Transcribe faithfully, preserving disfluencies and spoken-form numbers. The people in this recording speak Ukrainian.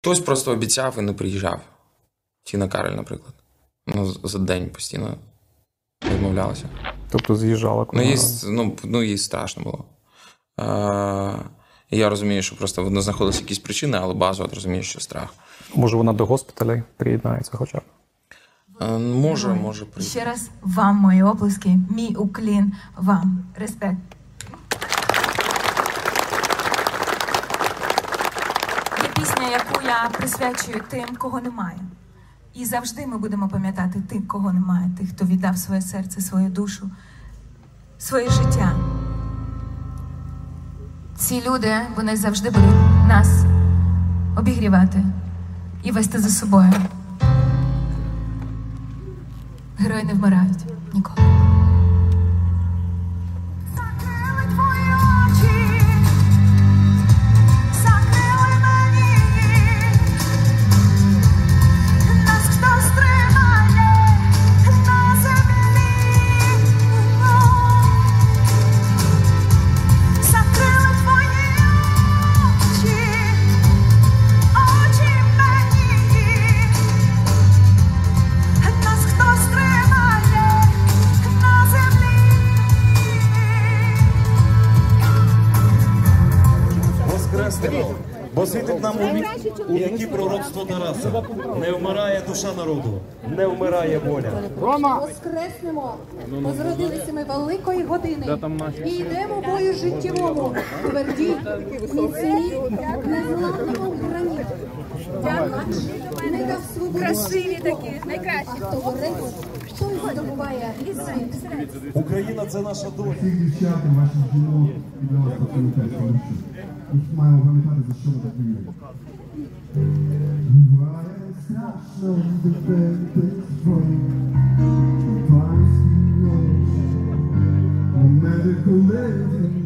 Хтось просто обіцяв і не приїжджав. Тіна Кароль, наприклад. Ну, за день постійно відмовлялася. Тобто з'їжджала коли? Ну, їй, ну, ну, їй страшно було. А, і я розумію, що просто воно знаходилися якісь причини, але базово розумію, що страх. Може, вона до госпіталей приєднається хоча б? А, може, може приїхати. Ще раз вам мої оплески, мій уклін вам. Респект. Є пісня, яку я присвячую тим, кого немає. І завжди ми будемо пам'ятати тих, кого немає, тих, хто віддав своє серце, свою душу, своє життя. Ці люди, вони завжди будуть нас обігрівати і вести за собою. Герої не вмирають ніколи. Бо світить нам у вік, у які пророцтво Тараса. Не вмирає душа народу, не вмирає воля. Воскреснемо, позродилися ми великої години і йдемо бою життєвому, тверді, міцні, незламному грані. Не дав свободу. Красиві такі, найкращі. А хто бореться, той здобуває світ. Україна – це наша доля. Всіх дівчат і ваших жінок і для вас пам'ятають. Ми маємо пам'ятати, за що ми так воюємо. Буває страшно дефективно, панські очі, у мене коли